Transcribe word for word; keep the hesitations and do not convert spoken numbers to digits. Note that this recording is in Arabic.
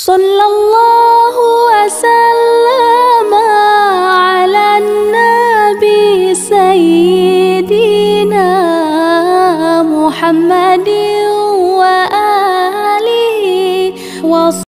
صلى الله وسلم على النبي سيدنا محمد وآله وصحبه